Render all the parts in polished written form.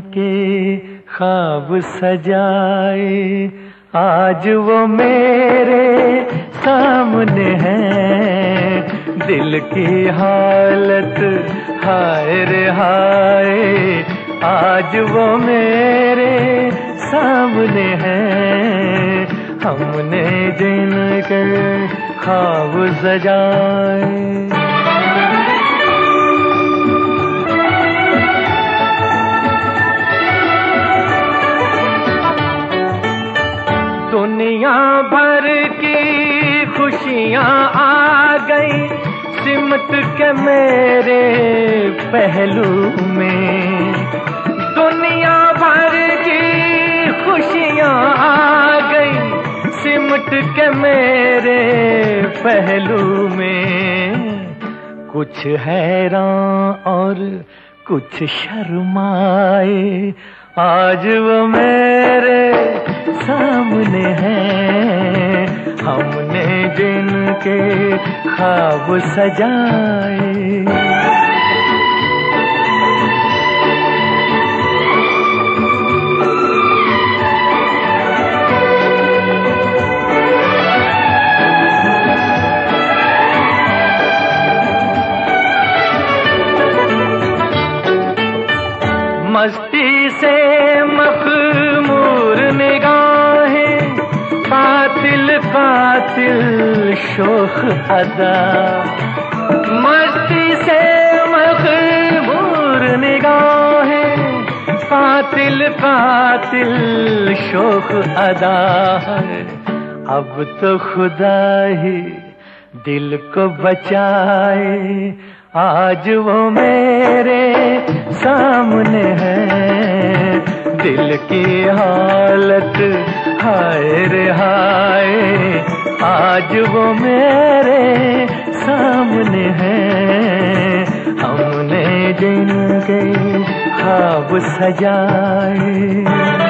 के ख्वाब सजाए, आज वो मेरे सामने हैं। दिल की हालत हाय रे हाय, आज वो मेरे सामने हैं। हमने जिनके ख्वाब सजाए। दुनिया भर की खुशियाँ आ गई सिमट के मेरे पहलू में। दुनिया भर की खुशियाँ आ गई सिमट के मेरे पहलू में। कुछ हैरान और कुछ शर्माए, आज वो मेरे सामने हैं। हमने जिनके ख्वाब सजाए। मस्ती से मखमूर निगाहें, कातिल कातिल शोख अदा। मस्ती से मखमूर निगाहें, कातिल कातिल शोख अदा। अब तो खुदा ही दिल को बचाए, आज वो मेरे सामने है। दिल की हालत हाय रे हाय, आज वो मेरे सामने है। हमने जिनके ख्वाब सजाए।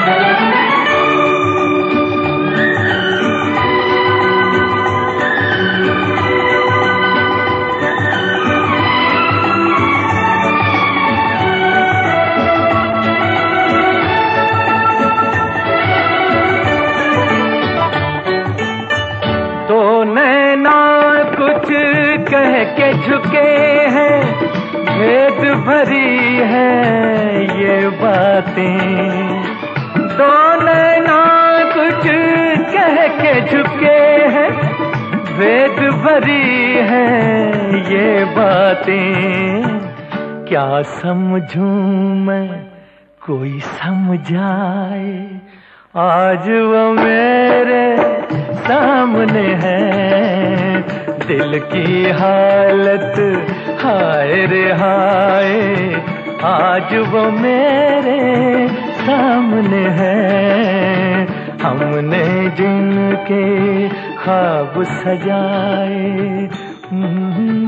कुछ कह के झुके हैं, भेद भरी है ये बातें। दोनों ना कुछ कह के झुके हैं, भेद भरी है ये बातें। क्या समझूं मैं कोई समझाए, आज वो मेरे सामने है। दिल की हालत हाय रे हाय, आज वो मेरे सामने है। हमने जिनके ख्वाब सजाए।